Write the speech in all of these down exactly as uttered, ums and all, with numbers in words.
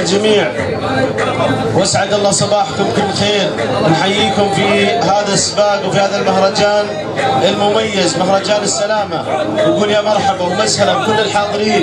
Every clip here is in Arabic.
الجميع واسعد الله صباحكم كل خير. نحييكم في هذا السباق وفي هذا المهرجان المميز، مهرجان السلامة. نقول يا مرحبا ومسهلا بكل الحاضرين،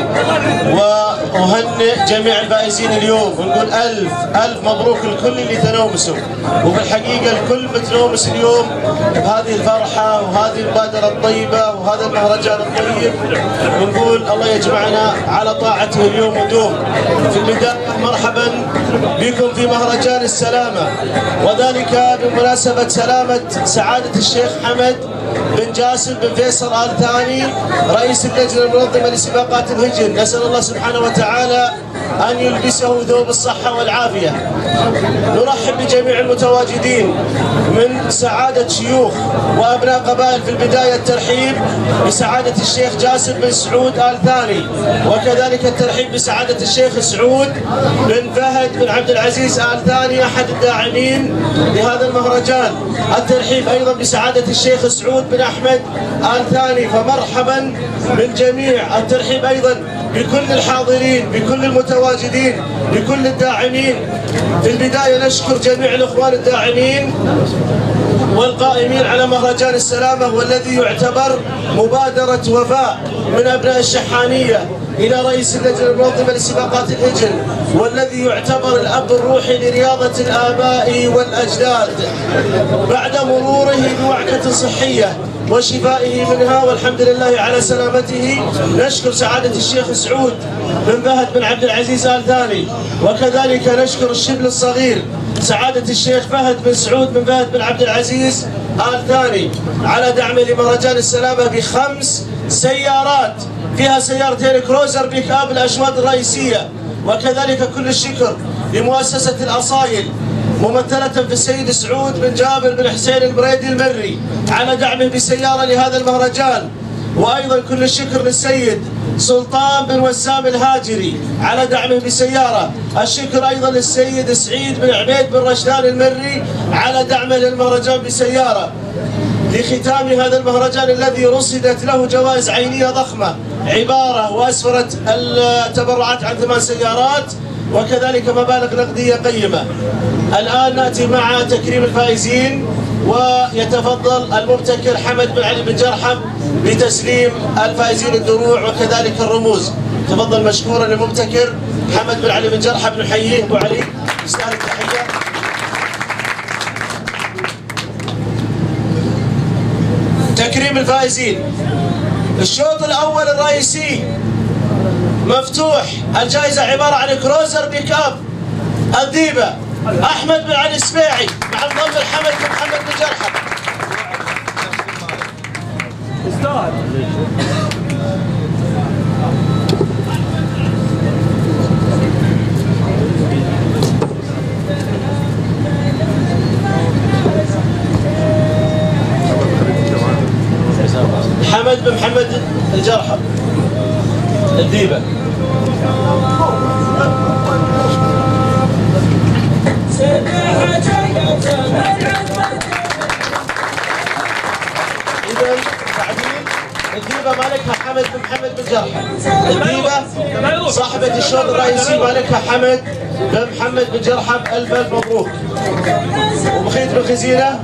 وأهنئ جميع الفائزين اليوم، ونقول ألف ألف مبروك الكل اللي تنومسوا. وبالحقيقة الكل متنومس اليوم بهذه الفرحة وهذه المبادرة الطيبة وهذا المهرجان الطيب، ونقول الله يجمعنا على طاعته اليوم ودوم. في البداية مرحبا بكم في مهرجان السلامة، وذلك بمناسبة سلامة سعادة الشيخ حمد بن جاسم بن فيصل آل ثاني رئيس اللجنة المنظمة لسباقات الهجن. نسأل الله سبحانه وتعالى أن يلبسه ثوب الصحة والعافية. نرحب بجميع المتواجدين من سعادة شيوخ وأبناء قبائل. في البداية الترحيب بسعادة الشيخ جاسم بن سعود آل ثاني، وكذلك الترحيب بسعادة الشيخ سعود بن فهد بن عبد العزيز آل ثاني أحد الداعمين لهذا المهرجان. الترحيب أيضا بسعادة الشيخ سعود بن أحمد آل ثاني، فمرحبا بالجميع. الترحيب أيضا بكل الحاضرين، بكل المتواجدين، بكل الداعمين. في البداية نشكر جميع الإخوان الداعمين والقائمين على مهرجان السلامة، والذي يعتبر مبادرة وفاء من أبناء الشحانية إلى رئيس اللجنة المنظمة لسباقات الهجن، والذي يعتبر الأب الروحي لرياضة الآباء والأجداد بعد مروره بوعكة صحية وشفائه منها، والحمد لله على سلامته. نشكر سعادة الشيخ سعود بن فهد بن عبد العزيز آل ثاني، وكذلك نشكر الشبل الصغير سعادة الشيخ فهد بن سعود بن فهد بن عبد العزيز آل ثاني على دعمه لمهرجان السلامة بخمس سيارات، فيها سيارتين كروزر بيك اب الاشواط الرئيسية. وكذلك كل الشكر لمؤسسة الأصايل ممثلة في السيد سعود بن جابر بن حسين البريدي المري على دعمه بسيارة لهذا المهرجان. وأيضا كل الشكر للسيد سلطان بن وسام الهاجري على دعمه بسيارة. الشكر أيضا للسيد سعيد بن عبيد بن رشدان المري على دعمه للمهرجان بسيارة. لختام هذا المهرجان الذي رصدت له جوائز عينية ضخمة عبارة وأسفرت التبرعات عن ثمان سيارات، وكذلك مبالغ نقدية قيمة. الآن نأتي مع تكريم الفائزين، ويتفضل المبتكر حمد بن علي بن جرحم بتسليم الفائزين الدروع وكذلك الرموز. تفضل مشكورا المبتكر حمد بن علي بن جرحم، نحييه أبو علي، يستاهل التحية. تكريم الفائزين. الشوط الأول الرئيسي مفتوح، الجائزة عبارة عن كروزر بيك اب الذيبة أحمد بن علي السبيعي مع انضم الحمد بن محمد بن جرحم. حمد بن محمد الجرحم الذيبة. إذا تعديل الذيبة مالكها حمد بن محمد بن جرحم. الذيبة صاحبة الشوط الرئيسي مالكها حمد بن محمد بن جرحم. ألف ألف مبروك. وبخيت بن خزينة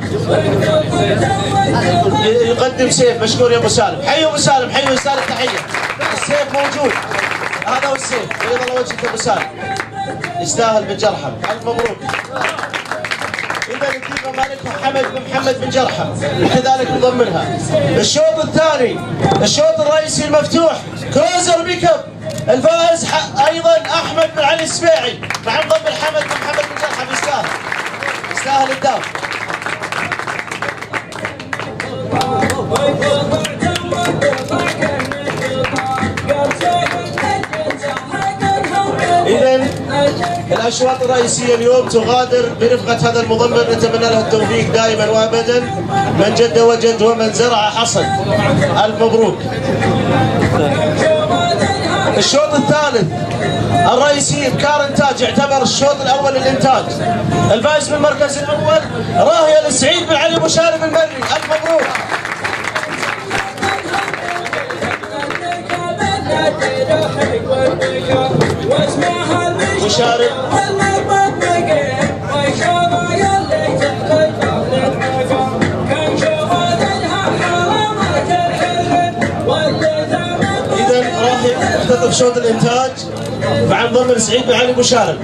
يقدم سيف مشكور يا ابو سالم. حيوا ابو سالم، حيوا يستاهل التحيه. السيف موجود، هذا هو السيف. بيض الله وجهك ابو سالم، يستاهل بن جرحم. الف مبروك. اذا الذيبه مالكها حمد بن محمد بن جرحم، وكذلك مضمنها. الشوط الثاني الشوط الرئيسي المفتوح كروزر بيك اب، الفائز ايضا احمد بن علي السبيعي مع انضم الحمد بن محمد بن جرحم. يستاهل يستاهل الدام. إذن الأشواط الرئيسية اليوم تغادر برفقة هذا المضمر، نتمنى له التوفيق دائما وأبدا. من جد وجد ومن زرع حصد. ألف مبروك. الشوط الثالث الرئيسي إبكار إنتاج، يعتبر الشوط الأول للإنتاج. الفائز بالمركز الأول راهية لسعيد بن علي مشارف المري. ألف مبروك. واسمها مشارك إذا راح يختطف شوط الإنتاج مع ضمن سعيد بن علي مشارك.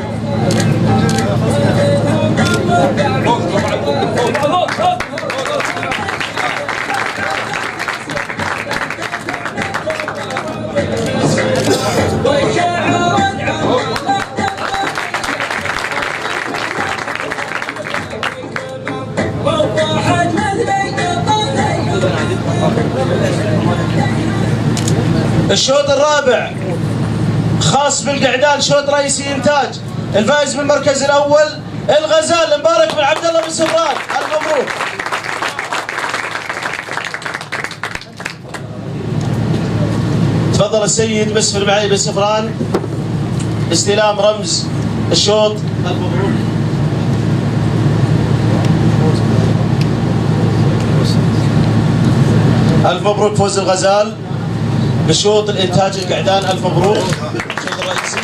الشوط الرابع خاص بالقعدان، شوط رئيسي انتاج. الفائز بالمركز الاول الغزال المبارك بن عبد الله بن سفران، الف مبروك. تفضل السيد مسفر بن علي بن سفران استلام رمز الشوط، الف مبروك. الف مبروك فوز الغزال بشوط الانتاج القعدان، الف مبروك. الشوط الرئيسي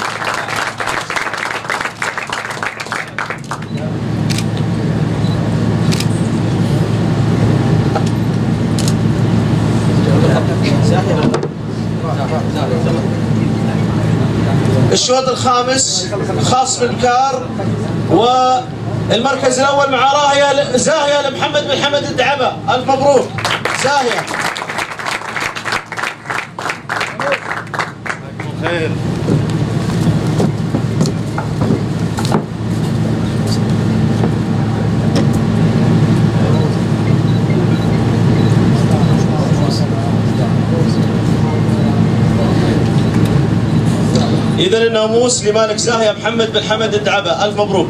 الشوط الخامس خاص بالبكار، والمركز الاول مع راهيه زاهيه لمحمد بن حمد الدعبه، الف مبروك زاهيه. خير. إذن الناموس لمالك زاهية محمد بن حمد الدعبة، ألف مبروك.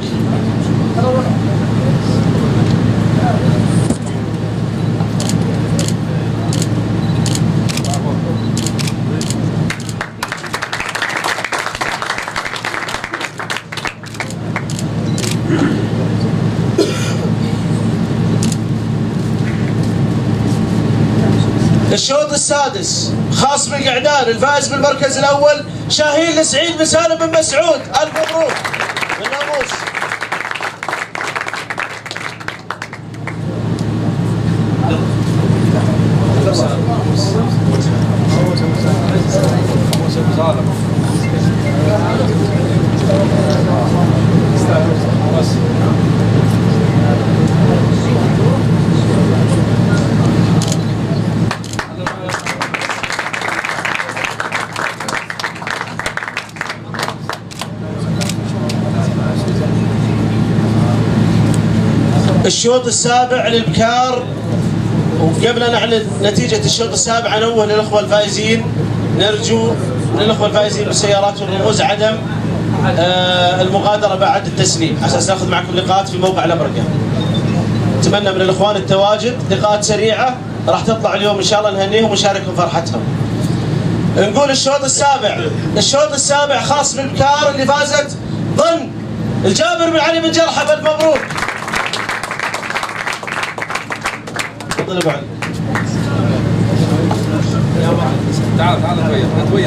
الشوط السادس خاص بالقعدان، الفائز بالمركز الأول شاهين لسعيد بن سالم بن مسعود، ألف مبروك بالناموس. الشوط السابع للبكار، وقبل أن نعلن نتيجة الشوط السابع نوه للأخوة الفائزين، نرجو من الأخوة الفائزين بالسيارات والرموز عدم آه المغادرة بعد التسليم، على أساس ناخذ معكم لقاءات في موقع الأبرقة. أتمنى من الإخوان التواجد، لقاءات سريعة راح تطلع اليوم إن شاء الله، نهنيهم ونشاركهم فرحتهم. نقول الشوط السابع، الشوط السابع خاص بالبكار اللي فازت ضمن الجابر بن علي بن جرحب، ألف مبروك. تفضل ابو علي. تعال تعال شويه شويه.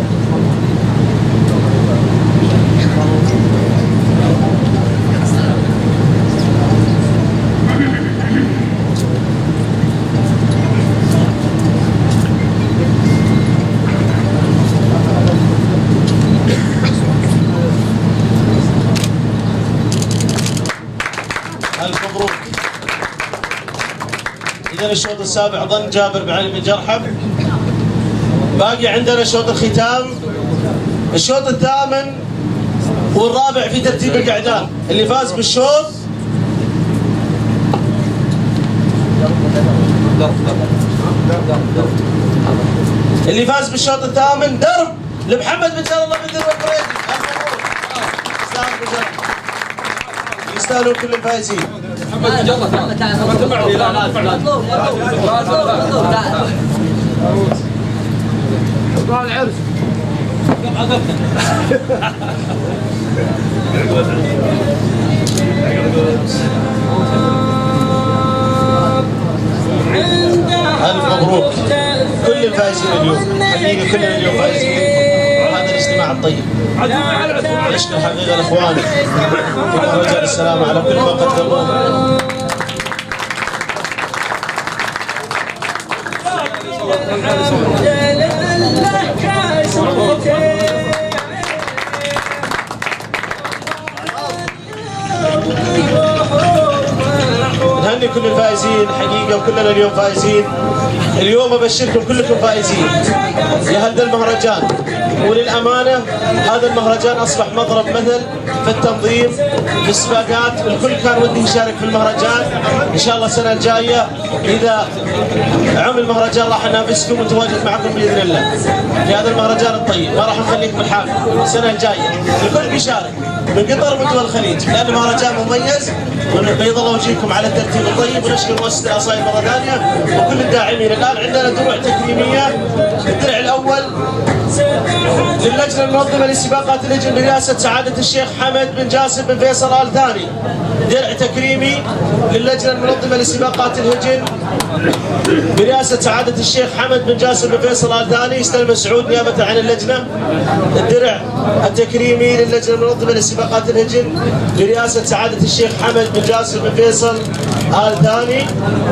ألف مبروك. إذا الشوط السابع ظن جابر بن علي بن جرحب. باقي عندنا شوط الختام، الشوط الثامن والرابع في ترتيب القعدان. اللي فاز بالشوط اللي فاز بالشوط الثامن درب لمحمد بن جلال الله بن ذروة البريدي. يستاهلون كل الفائزين. محمد بن جلال تعال تعال العرس. ألف مبروك كل الفائزين اليوم، حقيقة كلنا اليوم فائزين. وهذا الاجتماع الصناعة الطيب. نشكر حقيقة الإخوان في مهرجان السلامة على كل ما قدموه. نهني كل الفائزين حقيقة، وكلنا اليوم فائزين. اليوم أبشركم كلكم فائزين لهذا المهرجان. وللأمانة هذا المهرجان أصبح مضرب مثل في التنظيم في السباقات. الكل كان وده يشارك في المهرجان. إن شاء الله السنة الجاية إذا عم المهرجان راح ننافسكم ونتواجد معكم بإذن الله في هذا المهرجان الطيب. ما راح نخليكم الحال السنة الجاية. الكل بيشارك من قطر ومن دول الخليج، لأنه مهرجان مميز. بيض الله وجهكم على الترتيب الطيب. ونشكر مؤسسة العصاير مرة ثانية وكل الداعمين. الآن عندنا دروع تكريمية. الدرع الأول للجنة المنظمة لسباقات الهجن برئاسة سعادة الشيخ حمد بن جاسم بن فيصل آل ثاني. درع تكريمي للجنة المنظمة لسباقات الهجن برئاسة سعادة الشيخ حمد بن جاسم بن فيصل آل ثاني. يستلم سعود نيابة عن اللجنة. الدرع التكريمي للجنة المنظمة لسباقات الهجن برئاسة سعادة الشيخ حمد بن جاسم بن فيصل آل ثاني.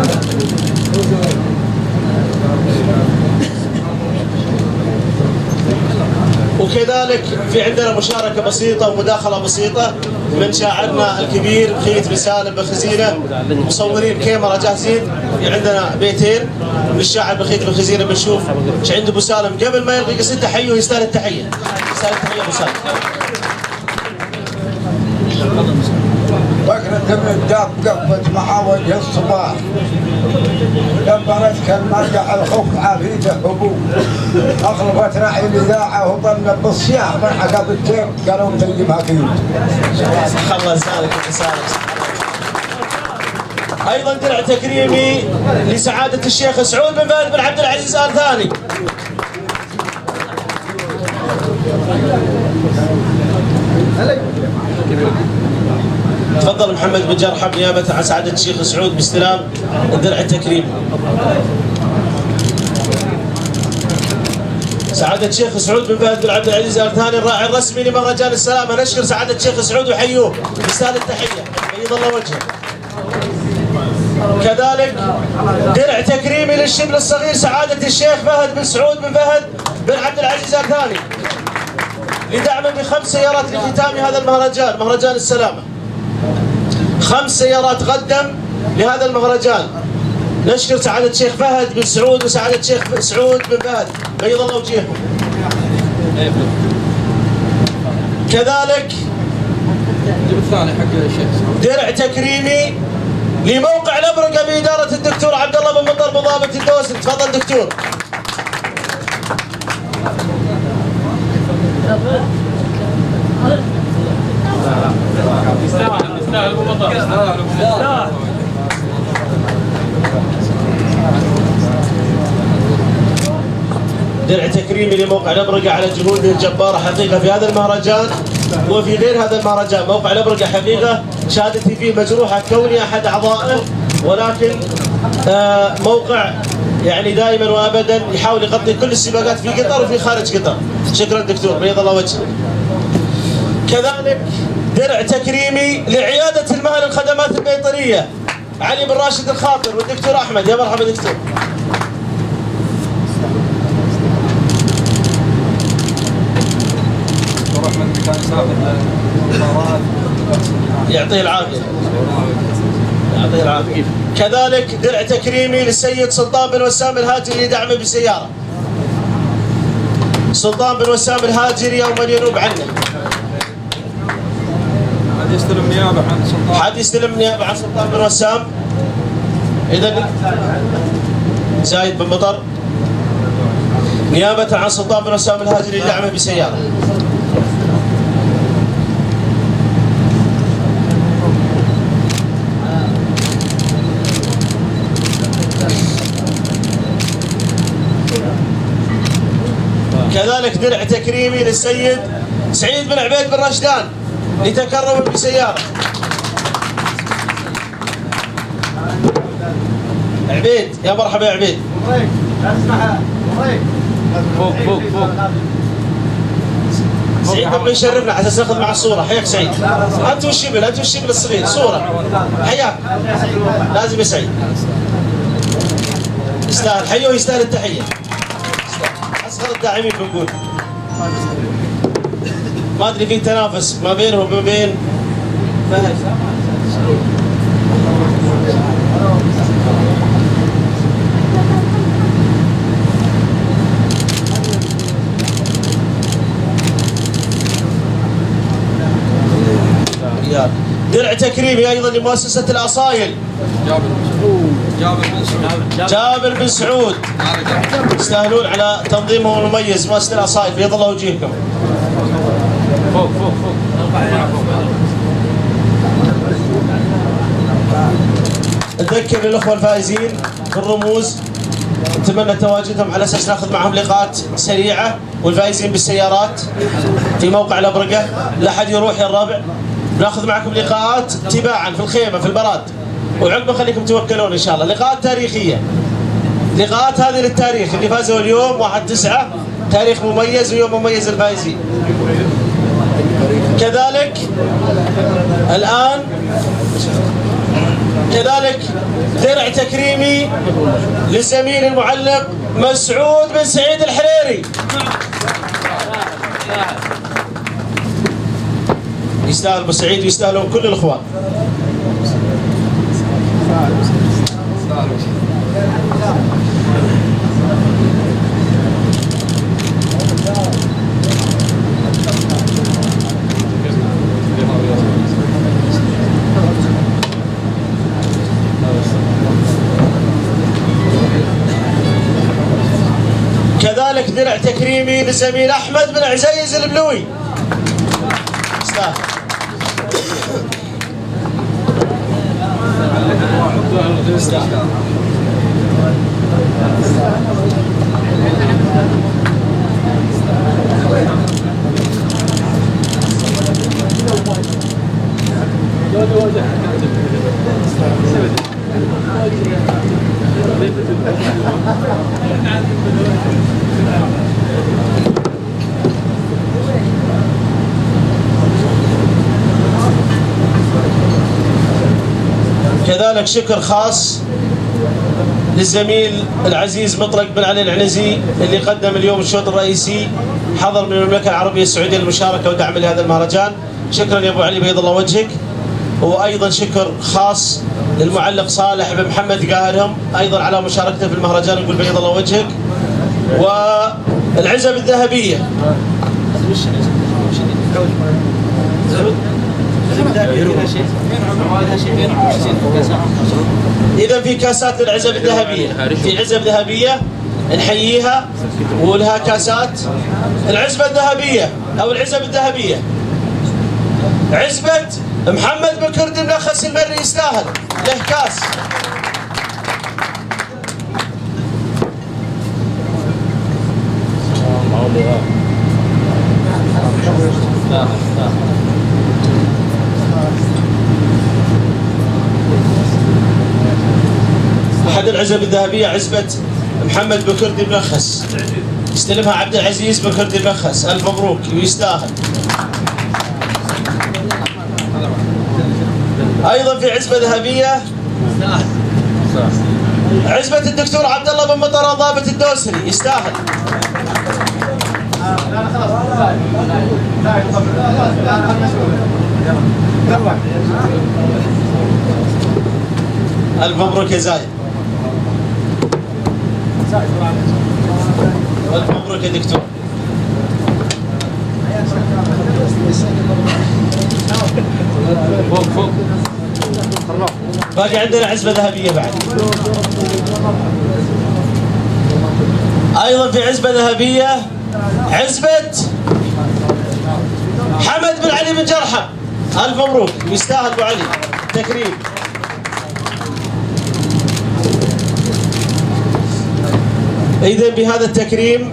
وكذلك في عندنا مشاركة بسيطة ومداخلة بسيطة من شاعرنا الكبير بخيت بن سالم بن خزينة. مصورين كاميرا جاهزين. في عندنا بيتين للشاعر بخيت بن خزينة. بنشوف ايش عنده ابو سالم قبل ما يلقي قصيدة تحيه. ويستاهل التحية. يستاهل التحية ابو سالم. بكرة من داب قفت مع وجه الصباح لما نسكن مرجع الخوف عفيده هبوب اغلبت راعي الاذاعه وظن بالصياح من عقب التيب قالوا مطيبها كيوت. الله يسالك يسالك. ايضا درع تكريمي لسعاده الشيخ سعود بن فهد بن عبد العزيز آل ثاني. تفضل محمد بن جرحب نيابة عن سعادة الشيخ سعود باستلام الدرع التكريمي. سعادة الشيخ سعود بن فهد بن عبد العزيز آل ثاني الراعي الرسمي لمهرجان السلامة. نشكر سعادة الشيخ سعود وحيوه. يستاهل التحية. بيض الله وجهه. كذلك درع تكريمي للشبل الصغير سعادة الشيخ فهد بن سعود بن فهد بن عبد العزيز آل ثاني لدعمه بخمس سيارات لختام هذا المهرجان، مهرجان السلامة. خمس سيارات قدم لهذا المهرجان. نشكر سعادة الشيخ فهد بن سعود وسعادة الشيخ سعود بن فهد بيض الله وجههم. كذلك درع تكريمي لموقع الأبرقة بإدارة الدكتور عبد الله بن مطر بضابط الدوسري. تفضل دكتور. درع تكريمي لموقع الأبرقة على جهوده الجبارة حقيقة في هذا المهرجان وفي غير هذا المهرجان. موقع الأبرقة حقيقة شهادتي فيه مجروحة كوني أحد أعضائه، ولكن آه موقع يعني دائما وابدا يحاول يغطي كل السباقات في قطر وفي خارج قطر. شكرا دكتور بيض الله وجهك. كذلك درع تكريمي لعيادة المهن الخدمات البيطرية علي بن راشد الخاطر والدكتور أحمد. يا مرحبا دكتور. يعطيه العافية. يعطيه العافية. كذلك درع تكريمي للسيد سلطان بن وسام الهاجري لدعمه بسيارة. سلطان بن وسام الهاجري أو من ينوب عنه. حد يستلم نيابة عن سلطان. حد يستلم نيابة عن سلطان بن وسام. إذا زايد بن مطر نيابة عن سلطان بن وسام الهاجري لدعمه بسيارة. كذلك درع تكريمي للسيد سعيد بن عبيد بن رشدان لتكرم بسيارة. عبيد يا مرحبا يا عبيد. فوق فوق فوق. سعيد نبغى يشرفنا على اساس ناخذ مع الصوره. حياك سعيد. انت والشبل انت والشبل الصغير صوره. حياك. لازم يا سعيد. يستاهل حيه ويستاهل التحيه. اصغر الداعمين بنقول. ما ادري في تنافس ما بينه وما بين فهد. درع تكريمي ايضا لمؤسسه الاصايل جابر بن سعود جابر بن سعود يستاهلون على تنظيمهم المميز مؤسسه الاصايل. بيض الله وجيهكم. فوق فوق فوق نذكر الاخوه الفائزين بالرموز، نتمنى تواجدهم على اساس ناخذ معهم لقاءات سريعه، والفائزين بالسيارات في موقع الابرقه، لا احد يروح يا الربع. ناخذ معكم لقاءات تباعا في الخيمه في البراد، وعقبه خليكم توكلون ان شاء الله. لقاءات تاريخيه، لقاءات هذه للتاريخ. اللي فازوا اليوم واحد تسعة تاريخ مميز ويوم مميز الفائزين. كذلك الان كذلك درع تكريمي للزميل المعلق مسعود بن سعيد الحريري. يستاهل ابو سعيد ويستاهلون كل الاخوان. كذلك درع تكريمي للزميل احمد بن عزيز البلوي. يستاهل. كذلك شكر خاص للزميل العزيز مطلق بن علي العنزي اللي قدم اليوم الشوط الرئيسي، حضر من المملكة العربية السعودية للمشاركة ودعم لهذا المهرجان. شكرا يا ابو علي بيض الله وجهك. وايضا شكر خاص للمعلق صالح بن محمد قاهرهم ايضا على مشاركته في المهرجان، نقول بيض الله وجهك. والعزب الذهبية إذا في كاسات للعزب الذهبية، في عزب ذهبية نحييها ولها كاسات. العزبة الذهبية أو العزب الذهبية عزبة محمد بن كرد الملخص المري يستاهل له كاس. أحد العزب الذهبية عزبة محمد بن كرد الملخص يستلمها عبد العزيز بن كرد الملخص. ألف مبروك ويستاهل. أيضا في عزبة ذهبية عزبة الدكتور عبد الله بن مطر ضابط الدوسري يستاهل. ألف مبروك يا زايد. ألف مبروك يا دكتور. فوق فوق. باقي عندنا عزبة ذهبية بعد. أيضا في عزبة ذهبية عزبة حمد بن علي بن جرحم. ألف مبروك يستاهل أبو علي تكريم. إذا بهذا التكريم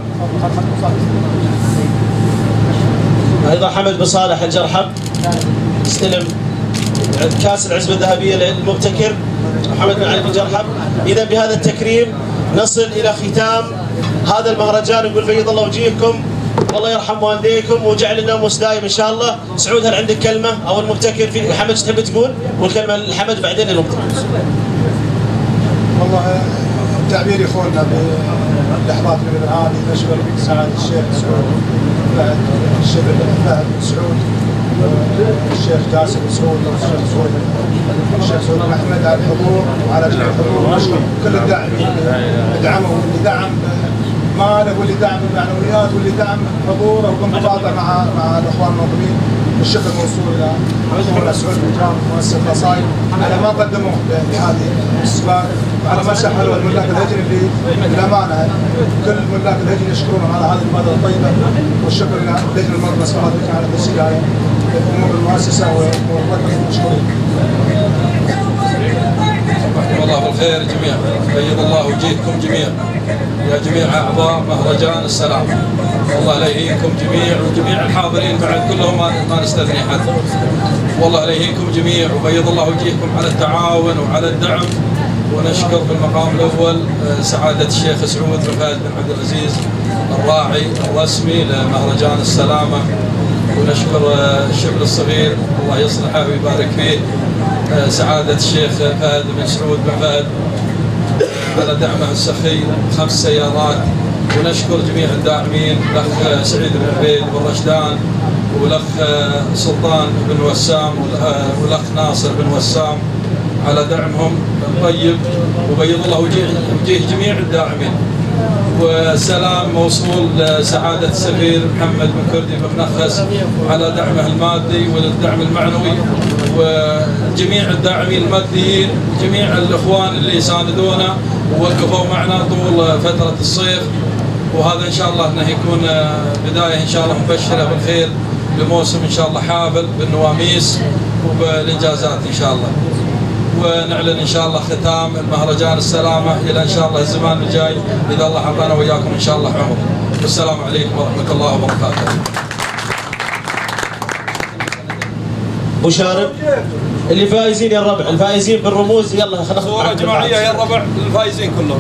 أيضا حمد بن صالح الجرحم استلم كاس العزبة الذهبية للمبتكر محمد بن علي بن جرحم. إذا بهذا التكريم نصل إلى ختام هذا المهرجان. نقول بيض الله وجيهكم والله يرحم والديكم ويجعل لنا أمس دايم إن شاء الله. سعود هل عندك كلمة أو المبتكر في حمد تحب تقول؟ والكلمة لحمد بعدين للمبتكر. والله تعبير اخواننا باللحظات مثل هذه نشكر سعاده الشيخ سعود بعد الشيخ فهد بن سعود الشيخ جاسم بن سعود والشيخ سعود الشيخ سعود محمد على الحضور وعلى جميع الحضور ونشكر كل الداعمين اللي دعموا واللي دعم ماله واللي دعم المعنويات واللي دعم حضوره وانضباطه مع مع الاخوان المنظمين. الشكر موصول الى اخونا سعود بن جرام مؤسسه القصائد على ما قدموه لهذه السباق وعلى ما سهلوا الملاك الهجري اللي بالامانه كل ملاك الهجري يشكرونهم على هذه المبادره الطيبه. والشكر الى لجنه المنظمه سبحانه وتعالى على تسهيل هذه امور المؤسسه وموظفين مشكورين. حياكم الله بالخير جميعا، بيض الله وجيهكم جميعا يا جميع اعضاء مهرجان السلام. والله لا يهينكم جميع وجميع الحاضرين بعد كلهم ما نستثني حد. والله لا يهينكم جميع وبيض الله وجيهكم على التعاون وعلى الدعم. ونشكر في المقام الاول سعاده الشيخ سعود بن فهد بن عبد العزيز الراعي الرسمي لمهرجان السلامه. ونشكر الشبل الصغير الله يصلحه ويبارك فيه سعاده الشيخ فهد بن سعود بن فهد على دعمه السخي خمس سيارات. ونشكر جميع الداعمين الاخ سعيد بن عبيد بن رشدان والاخ سلطان بن وسام والاخ ناصر بن وسام على دعمهم الطيب. وبيض الله وجيه, وجيه جميع الداعمين. وسلام موصول لسعاده السفير محمد بن كردي بن نخس على دعمه المادي والدعم المعنوي. وجميع الداعمين الماديين وجميع الاخوان اللي ساندونا ووقفوا معنا طول فتره الصيف. وهذا ان شاء الله انه يكون بدايه ان شاء الله مبشره بالخير لموسم ان شاء الله حافل بالنواميس وبالانجازات ان شاء الله. ونعلن ان شاء الله ختام المهرجان السلامه الى ان شاء الله الزمان الجاي اذا الله اعطانا وياكم ان شاء الله عمر. والسلام عليكم ورحمه الله وبركاته. مشارب اللي فايزين يا الربع، الفايزين بالرموز يلا خلينا صوره جماعيه يا الربع الفايزين كلهم.